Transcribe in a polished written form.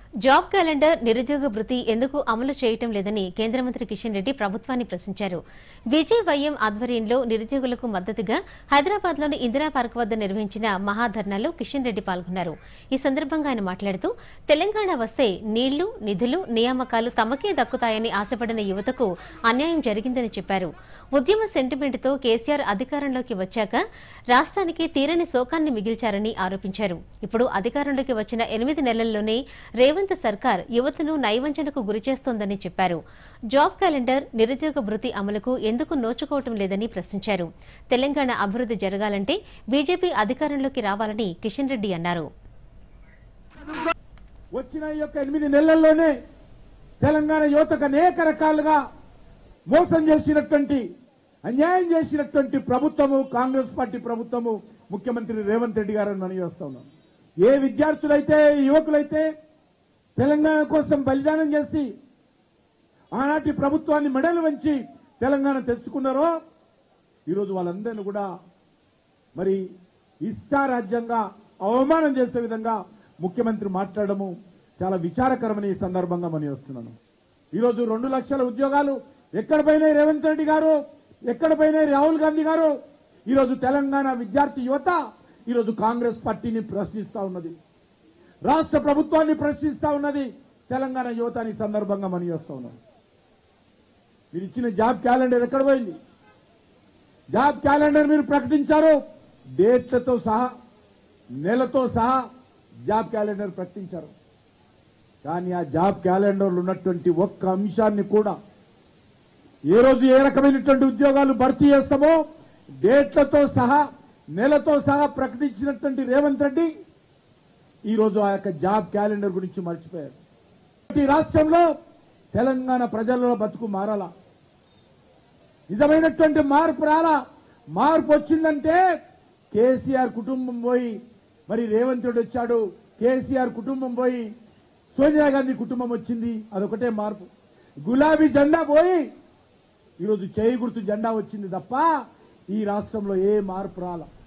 Job calendar నిరుద్యోగ భృతి ఎందుకు అమలు చేయటం లేదని కేంద్ర మంత్రి కిషన్ రెడ్డి ప్రభుత్వాన్ని ప్రశ్నించారు. విజయవైఎం ఆధ్వర్యంలో నిరుద్యోగులకు మద్దతుగా హైదరాబాద్లోని ఇందిరా పార్క్ వద్ద నిర్వహించిన మహాధర్నాలో కిషన్ రెడ్డి పాల్గొన్నారు. ఈ సందర్భంగా ఆయన మాట్లాడుతూ తెలంగాణ వస్తే నీళ్లు, నిధులు, నియామకాలు తమకే దక్కుతాయని ఆశపడిన యువతకు అన్యాయం జరిగిందని చెప్పారు. ఉద్యమ సెంటిమెంట్తో కేసీఆర్ అధికారంలోకి వచ్చాక రాష్ట్రానికి తీరని శోకాన్ని మిగిల్చారని ఆరోపించారు. ఇప్పుడు అధికారంలోకి వచ్చిన 8 నెలల్లోనే రేవంత్ సర్కార్ యువతను నైవంచనకు గురిచేస్తోందని చెప్పారు. జాబ్ క్యాలెండర్, నిరుద్యోగ భృతి అమలుకు ఎందుకు నోచుకోవటం లేదని ప్రశ్నించారు. తెలంగాణ అభివృద్ధి జరగాలంటే బీజేపీ అధికారంలోకి రావాలని కిషన్ రెడ్డి అన్నారు. వచ్చిన 8 నెలల్లోనే తెలంగాణ యువతకు అనేక రకాలుగా మోసం చేసినటువంటి, అన్యాయం చేసినటువంటి ప్రభుత్వము కాంగ్రెస్ పార్టీ ప్రభుత్వము, ముఖ్యమంత్రి రేవంత్ రెడ్డి గారని మనం చేస్తా ఉన్నాం. ఏ విద్యార్థులైతే, యువకులైతే తెలంగాణ కోసం బలిదానం చేసి ఆనాటి ప్రభుత్వాన్ని మెడలు వంచి తెలంగాణ తెచ్చుకున్నారో ఈరోజు వాళ్ళందరినీ కూడా మరి ఇష్టారాజ్యంగా అవమానం చేసే విధంగా ముఖ్యమంత్రి మాట్లాడము చాలా విచారకరమని ఈ సందర్భంగా మనం చేస్తున్నాను. ఈరోజు 2 లక్షల ఉద్యోగాలు ఎక్కడ పోయినాయి రేవంత్ రెడ్డి గారు, ఎక్కడ పోయినాయి రాహుల్ గాంధీ గారు? ఈరోజు తెలంగాణ విద్యార్థి యువత ఈరోజు కాంగ్రెస్ పార్టీని ప్రశ్నిస్తా ఉన్నది, రాష్ట్ర ప్రభుత్వాన్ని ప్రశ్నిస్తా ఉన్నది. తెలంగాణ యువత ఈ సందర్భంగా మనం చేస్తా ఉన్నాం. మీరు ఇచ్చిన జాబ్ క్యాలెండర్ ఎక్కడ పోయింది? జాబ్ క్యాలెండర్ మీరు ప్రకటించారు, డేట్లతో సహా, నెలతో సహా జాబ్ క్యాలెండర్ ప్రకటించారు. కానీ ఆ జాబ్ క్యాలెండర్లో ఉన్నటువంటి ఒక్క అంశాన్ని కూడా ఏ రోజు ఏ రకమైనటువంటి ఉద్యోగాలు భర్తీ చేస్తామో డేట్లతో సహా, నెలతో సహా ప్రకటించినటువంటి రేవంత్ రెడ్డి ఈరోజు ఆ యొక్క జాబ్ క్యాలెండర్ గురించి మర్చిపోయారు. ఈ రాష్ట్రంలో తెలంగాణ ప్రజల్లో బతుకు మారాలా, నిజమైనటువంటి మార్పు రాలా. మార్పు వచ్చిందంటే కేసీఆర్ కుటుంబం పోయి మరి రేవంత్ రెడ్డి వచ్చాడు, కేసీఆర్ కుటుంబం పోయి సోనియా గాంధీ కుటుంబం వచ్చింది, అదొకటే మార్పు. గులాబీ జెండా పోయి ఈరోజు చేయి గుర్తు జెండా వచ్చింది తప్ప ఈ రాష్ట్రంలో ఏ మార్పు రాలా.